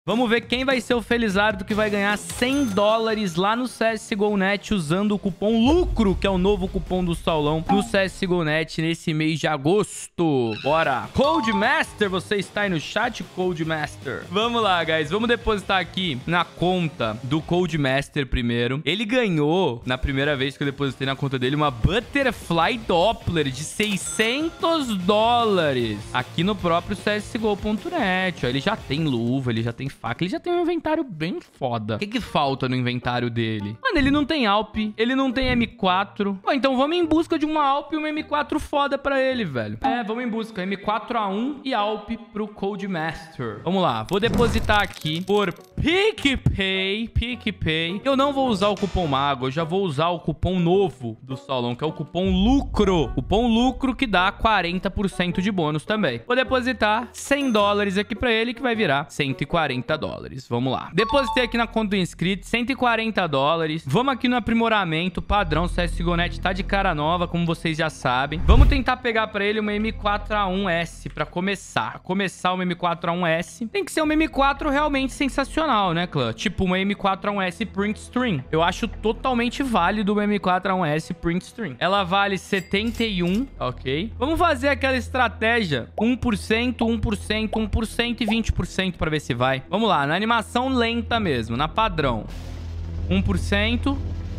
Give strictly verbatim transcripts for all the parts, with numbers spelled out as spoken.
Vamos ver quem vai ser o felizardo que vai ganhar cem dólares lá no C S G O Net usando o cupom LUCRO, que é o novo cupom do Saulão, no C S G O Net nesse mês de agosto. Bora! Codemaster, você está aí no chat, Codemaster? Vamos lá, guys. Vamos depositar aqui na conta do Codemaster primeiro. Ele ganhou, na primeira vez que eu depositei na conta dele, uma Butterfly Doppler de seiscentos dólares aqui no próprio C S G O ponto net. Ó, ele já tem luva, ele já tem faca, ele já tem um inventário bem foda. O que que falta no inventário dele? Mano, ele não tem Alp, ele não tem M quatro. Pô, então vamos em busca de uma Alp e uma M quatro foda pra ele, velho. É, vamos em busca. M quatro A um e Alp pro Codemaster. Vamos lá, vou depositar aqui por PicPay, PicPay. Eu não vou usar o cupom Mago, eu já vou usar o cupom novo do Saulão, que é o cupom LUCRO. Cupom LUCRO que dá quarenta por cento de bônus também. Vou depositar cem dólares aqui pra ele, que vai virar cento e quarenta dólares. Vamos lá. Depositei aqui na conta do inscrito, cento e quarenta dólares. Vamos aqui no aprimoramento, padrão C S G O Net tá de cara nova, como vocês já sabem. Vamos tentar pegar pra ele uma M quatro A um S pra começar. Começar uma M quatro A um S. Tem que ser uma M quatro realmente sensacional, né, clã? Tipo uma M quatro A um S Print Stream. Eu acho totalmente válido uma M quatro A um S Print Stream. Ela vale setenta e um, ok? Vamos fazer aquela estratégia um por cento, um por cento, um por cento e vinte por cento pra ver se vai. Vamos lá, na animação lenta mesmo, na padrão. um por cento.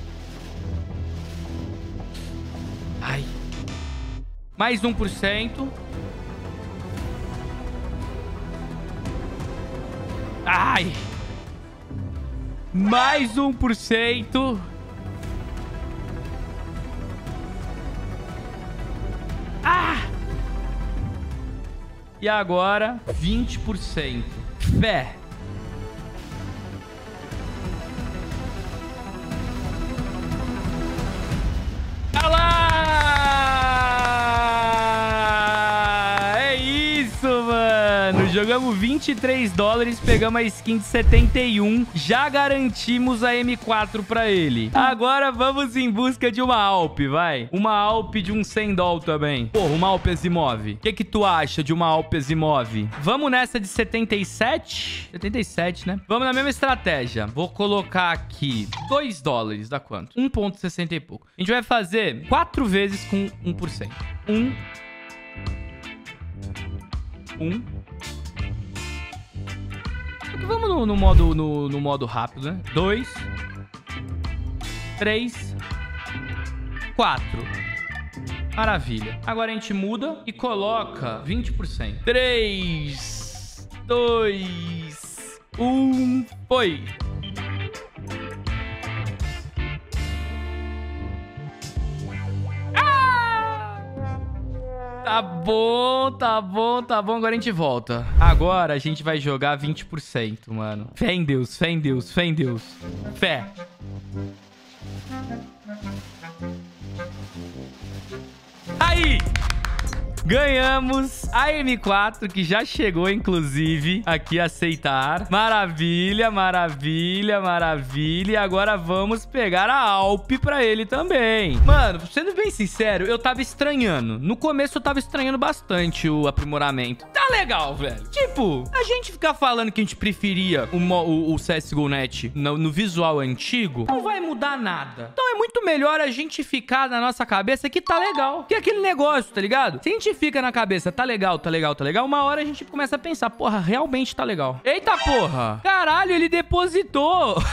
Ai. Mais um por cento. Ai. Mais um por cento. Ah! E agora, vinte por cento. Fé. Olha lá! É isso, mano. Jogamos vinte e três dólares, pegamos a skin de setenta e um. Já garantimos a M quatro pra ele. Agora vamos em busca de uma Alp, vai. Uma Alp de um cem dólares também. Porra, uma Alp Asimov. O que que tu acha de uma Alp Asimov? Vamos nessa de setenta e sete? setenta e sete, né? Vamos na mesma estratégia. Vou colocar aqui dois dólares. Dá quanto? um ponto sessenta e pouco. A gente vai fazer quatro vezes com um por cento. um. um. Vamos no, no, modo, no, no modo rápido, né? dois. três. quatro. Maravilha. Agora a gente muda e coloca vinte por cento. três. dois. um. Foi. Tá bom, tá bom, tá bom. Agora a gente volta. Agora a gente vai jogar vinte por cento, mano. Fé em Deus, fé em Deus, fé em Deus. Fé. Aí! Ganhamos a M quatro, que já chegou, inclusive, aqui a aceitar. Maravilha, maravilha, maravilha. E agora vamos pegar a Alp pra ele também. Mano, sendo bem sincero, eu tava estranhando. No começo eu tava estranhando bastante o aprimoramento. Tá legal, velho. Tipo, a gente ficar falando que a gente preferia o, o, o C S G O Net no, no visual antigo, não vai mudar nada. Então é muito melhor a gente ficar na nossa cabeça que tá legal. Que é aquele negócio, tá ligado? Se a gente fica na cabeça, tá legal, tá legal, tá legal, uma hora a gente começa a pensar, porra, realmente tá legal. Eita porra! Caralho, ele depositou!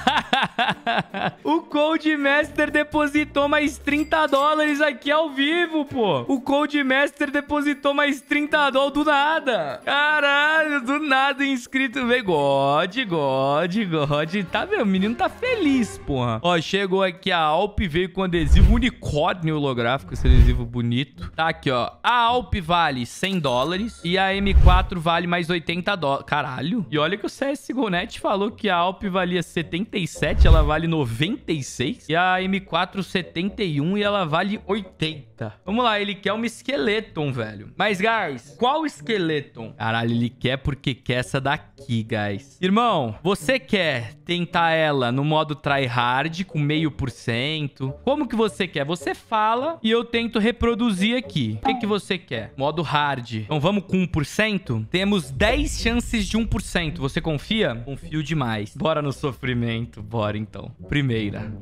O Codemaster depositou mais trinta dólares aqui ao vivo, pô! O Codemaster depositou mais trinta dólares do nada! Caralho, do nada inscrito, velho. God, God, God. Tá vendo? O menino tá feliz, porra. Ó, chegou aqui a Alp, veio com adesivo unicórnio holográfico, esse adesivo bonito. Tá aqui, ó. A Alp vale cem dólares e a M quatro vale mais oitenta dólares. Caralho. E olha que o C S G O Net falou que a Alp valia setenta e sete, ela vale noventa e seis. E a M quatro setenta e um e ela vale oitenta. Eita. Vamos lá, ele quer uma Skeleton, velho. Mas, guys, qual Skeleton? Caralho, ele quer porque quer essa daqui, guys. Irmão, você quer tentar ela no modo tryhard com meio por cento? Como que você quer? Você fala e eu tento reproduzir aqui. O que que você quer? Modo hard. Então vamos com um por cento? Temos dez chances de um por cento. Você confia? Confio demais. Bora no sofrimento. Bora, então. Primeira.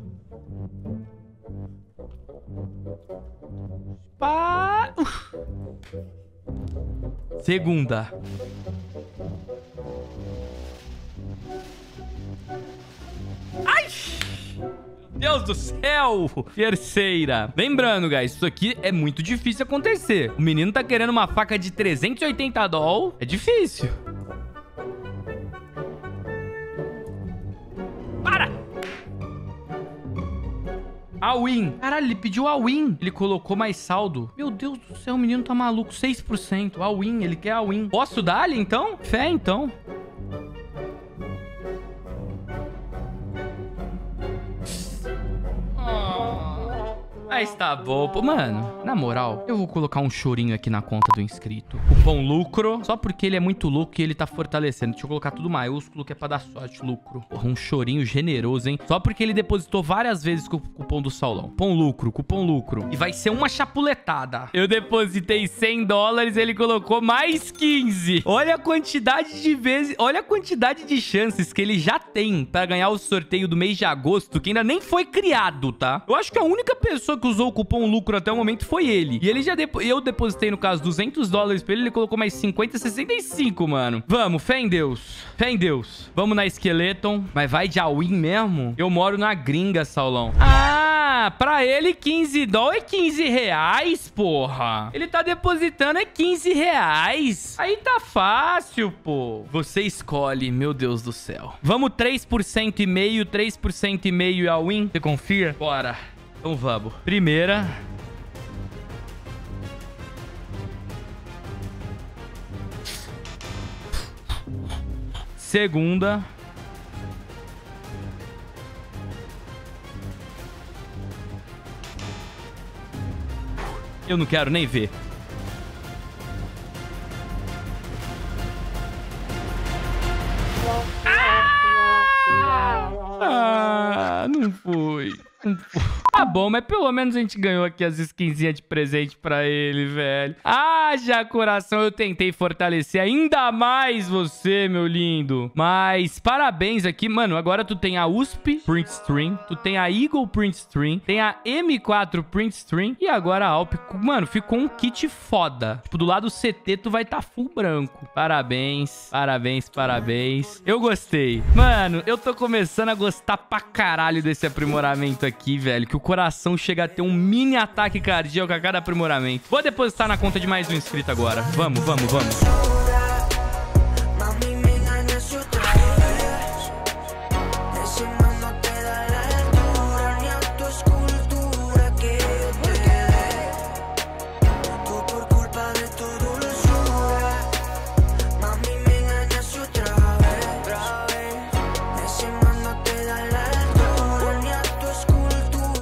Pá... Uf. Segunda. Ai! Meu Deus do céu! Terceira. Lembrando, guys, isso aqui é muito difícil acontecer. O menino tá querendo uma faca de trezentos e oitenta dólares. É difícil. Para! All-in. Caralho, ele pediu all-in. Ele colocou mais saldo. Meu Deus do céu, o menino tá maluco. seis por cento. All-in. Ele quer all-in. Posso dar-lhe, então? Fé, então. Mas tá bom, pô. Mano, na moral, eu vou colocar um chorinho aqui na conta do inscrito. Cupom lucro, só porque ele é muito louco e ele tá fortalecendo. Deixa eu colocar tudo maiúsculo que é pra dar sorte, lucro. Porra, um chorinho generoso, hein? Só porque ele depositou várias vezes com o cupom do Saulão. Cupom lucro, cupom lucro. E vai ser uma chapuletada. Eu depositei cem dólares, ele colocou mais quinze. Olha a quantidade de vezes, olha a quantidade de chances que ele já tem pra ganhar o sorteio do mês de agosto, que ainda nem foi criado, tá? Eu acho que a única pessoa que usou o cupom lucro até o momento foi ele. E ele já depo... eu depositei, no caso, duzentos dólares pra ele. Ele colocou mais cinquenta, sessenta e cinco, mano. Vamos, fé em Deus. Fé em Deus. Vamos na Skeleton. Mas vai de all-in mesmo? Eu moro na gringa, Saulão. Ah, pra ele quinze dólares é quinze reais, porra. Ele tá depositando é quinze reais. Aí tá fácil, pô. Você escolhe, meu Deus do céu. Vamos três por cento e meio, três por cento e meio e all-in? Você confia? Bora. Então vamos. Primeira. Segunda. Eu não quero nem ver. Ah, não foi. Não foi. Tá bom, mas pelo menos a gente ganhou aqui as skinzinhas de presente pra ele, velho. Ah, já coração, eu tentei fortalecer ainda mais você, meu lindo. Mas parabéns aqui, mano. Agora tu tem a U S P Print Stream, tu tem a Eagle Print Stream, tem a M quatro Print Stream e agora a Alp. Mano, ficou um kit foda. Tipo, do lado C T tu vai tá full branco. Parabéns, parabéns, parabéns. Eu gostei. Mano, eu tô começando a gostar pra caralho desse aprimoramento aqui, velho. Que o coração chega a ter um mini ataque cardíaco a cada aprimoramento. Vou depositar na conta de mais um inscrito agora. Vamos, vamos, vamos.